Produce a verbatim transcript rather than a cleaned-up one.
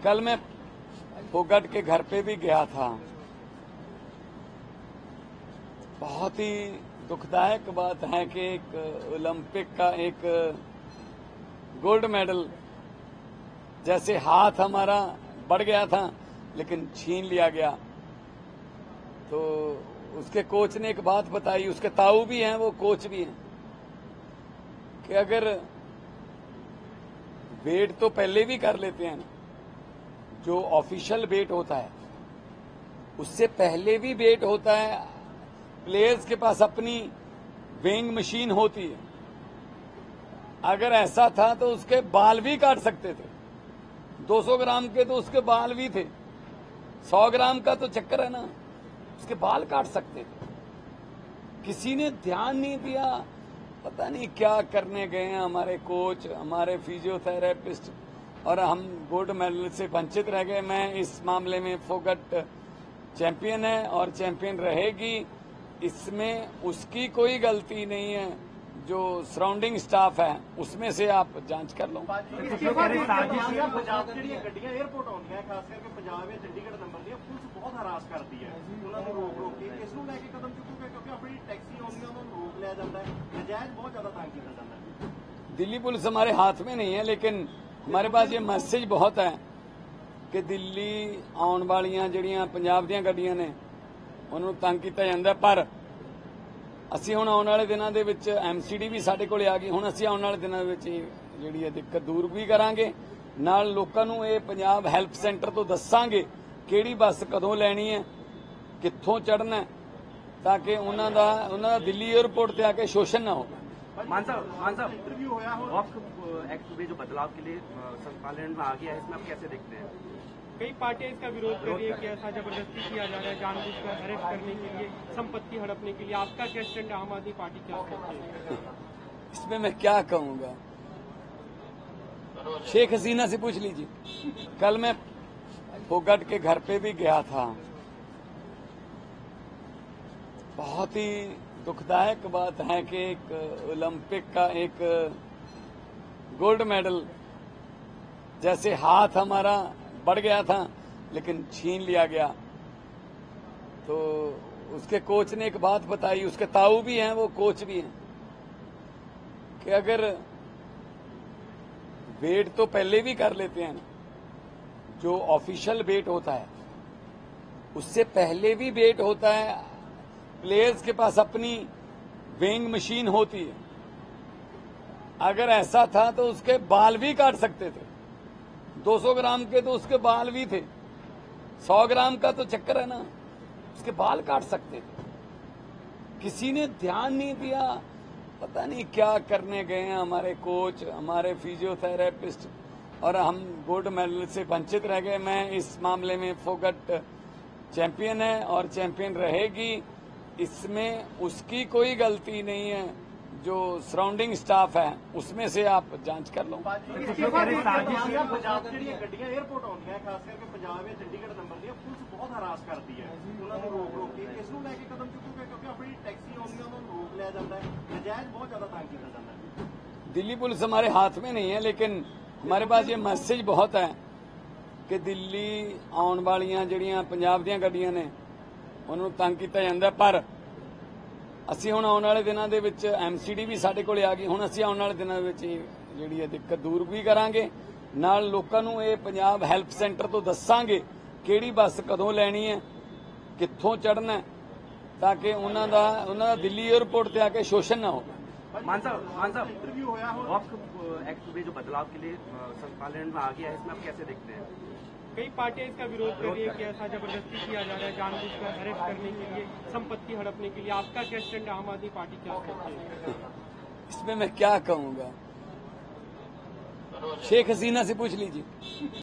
कल मैं फोगट के घर पे भी गया था। बहुत ही दुखदायक बात है कि एक ओलंपिक का एक गोल्ड मेडल जैसे हाथ हमारा बढ़ गया था लेकिन छीन लिया गया। तो उसके कोच ने एक बात बताई, उसके ताऊ भी हैं, वो कोच भी हैं, कि अगर वेट तो पहले भी कर लेते हैं ना, जो ऑफिशियल वेट होता है उससे पहले भी वेट होता है। प्लेयर्स के पास अपनी वेइंग मशीन होती है। अगर ऐसा था तो उसके बाल भी काट सकते थे। दो सौ ग्राम के तो उसके बाल भी थे। सौ ग्राम का तो चक्कर है ना, उसके बाल काट सकते थे। किसी ने ध्यान नहीं दिया। पता नहीं क्या करने गए हैं हमारे कोच, हमारे फिजियोथेरेपिस्ट, और हम गोल्ड मेडल से वंचित रह गए। मैं इस मामले में फोगट चैंपियन है और चैंपियन रहेगी। इसमें उसकी कोई गलती नहीं है। जो सराउंडिंग स्टाफ है उसमें से आप जांच कर लो। दिल्ली पुलिस हमारे हाथ में नहीं है, लेकिन हमारे पास ये मैसेज बहुत है कि दिल्ली आने वालियां ਜਿਹੜੀਆਂ पंजाब ਦੀਆਂ ਗੱਡੀਆਂ ਨੇ ਉਹਨਾਂ ਨੂੰ ਤੰਗ ਕੀਤਾ ਜਾਂਦਾ। ਪਰ ਅਸੀਂ ਹੁਣ ਆਉਣ ਵਾਲੇ ਦਿਨਾਂ ਦੇ ਵਿੱਚ ਐਮਸੀਡੀ ਵੀ ਸਾਡੇ ਕੋਲੇ ਆ ਗਈ। ਹੁਣ ਅਸੀਂ ਆਉਣ ਵਾਲੇ ਦਿਨਾਂ ਦੇ ਵਿੱਚ ਜਿਹੜੀ ਇਹ ਦਿੱਕਤ ਦੂਰ ਵੀ ਕਰਾਂਗੇ। ਨਾਲ ਲੋਕਾਂ ਨੂੰ ਇਹ ਪੰਜਾਬ ਹੈਲਪ ਸੈਂਟਰ ਤੋਂ ਦੱਸਾਂਗੇ ਕਿਹੜੀ ਬੱਸ ਕਦੋਂ ਲੈਣੀ ਹੈ, ਕਿੱਥੋਂ ਚੜ੍ਹਨਾ ਹੈ, ਤਾਂ ਕਿ ਉਹਨਾਂ ਦਾ ਉਹਨਾਂ ਦਾ ਦਿੱਲੀ 에ਅਰਪੋर्ट ਤੇ ਆ ਕੇ ਸ਼ੋਸ਼ਣ ਨਾ ਹੋਵੇ। मान साहब, मान साहब, इंटरव्यू होया हो वक्फ एक्ट में जो बदलाव के लिए पार्लियामेंट में आ गया है, इसमें आप कैसे देखते हैं? कई पार्टियां इसका विरोध कर रही है कि ऐसा जबरदस्ती किया जा रहा है, जानबूझकर अरेस्ट करने के लिए, संपत्ति हड़पने के लिए। आपका क्या स्टैंड है? आम आदमी पार्टी क्या कहती है? इसमें मैं क्या कहूंगा, शेख हसीना से पूछ लीजिए। कल मैं फोगट के घर पे भी गया था। बहुत ही दुखदायक बात है कि एक ओलंपिक का एक गोल्ड मेडल जैसे हाथ हमारा बढ़ गया था लेकिन छीन लिया गया। तो उसके कोच ने एक बात बताई, उसके ताऊ भी हैं, वो कोच भी हैं, कि अगर वेट तो पहले भी कर लेते हैं ना, जो ऑफिशियल वेट होता है उससे पहले भी वेट होता है। प्लेयर्स के पास अपनी वेइंग मशीन होती है। अगर ऐसा था तो उसके बाल भी काट सकते थे। दो सौ ग्राम के तो उसके बाल भी थे। सौ ग्राम का तो चक्कर है ना, उसके बाल काट सकते थे। किसी ने ध्यान नहीं दिया। पता नहीं क्या करने गए हैं हमारे कोच, हमारे फिजियोथेरेपिस्ट, और हम गोल्ड मेडल से वंचित रह गए। मैं इस मामले में फोगट चैंपियन है और चैंपियन रहेगी। इसमें उसकी कोई गलती नहीं है। जो सराउंडिंग स्टाफ है उसमें से आप जांच कर लो। दिल्ली पुलिस हमारे हाथ में नहीं है, लेकिन हमारे पास ये मैसेज बहुत है कि दिल्ली आने वालियां ਜਿਹੜੀਆਂ पंजाब ਦੀਆਂ ਗੱਡੀਆਂ ਨੇ ਉਹਨਾਂ ਨੂੰ ਤੰਗ ਕੀਤਾ ਜਾਂਦਾ। ਪਰ ਅਸੀਂ ਹੁਣ ਆਉਣ ਵਾਲੇ ਦਿਨਾਂ ਦੇ ਵਿੱਚ ਐਮਸੀਡੀ ਵੀ ਸਾਡੇ ਕੋਲੇ ਆ ਗਈ। ਹੁਣ ਅਸੀਂ ਆਉਣ ਵਾਲੇ ਦਿਨਾਂ ਦੇ ਵਿੱਚ ਜਿਹੜੀ ਇਹ ਦਿੱਕਤ ਦੂਰ ਵੀ ਕਰਾਂਗੇ। ਨਾਲ ਲੋਕਾਂ ਨੂੰ ਇਹ ਪੰਜਾਬ ਹੈਲਪ ਸੈਂਟਰ ਤੋਂ ਦੱਸਾਂਗੇ ਕਿਹੜੀ ਬੱਸ ਕਦੋਂ ਲੈਣੀ ਹੈ, ਕਿੱਥੋਂ ਚੜ੍ਹਨਾ ਹੈ, ਤਾਂ ਕਿ ਉਹਨਾਂ ਦਾ ਉਹਨਾਂ ਦਾ ਦਿੱਲੀ 에ਅਰਪੋर्ट ਤੇ ਆ ਕੇ ਸ਼ੋਸ਼ਣ ਨਾ ਹੋਵੇ। मान साहब, मान साहब, इंटरव्यू होया हो वक्फ एक्ट में जो बदलाव के लिए पार्लियामेंट में आ गया है, इसमें आप कैसे देखते हैं? कई पार्टियां इसका विरोध कर रही है कि ऐसा जबरदस्ती किया जा रहा है, जानबूझकर अरेस्ट करने के लिए, संपत्ति हड़पने के लिए। आपका क्या स्टैंड है? आम आदमी पार्टी क्या कहती है? इसमें मैं क्या कहूंगा, शेख हसीना से पूछ लीजिए।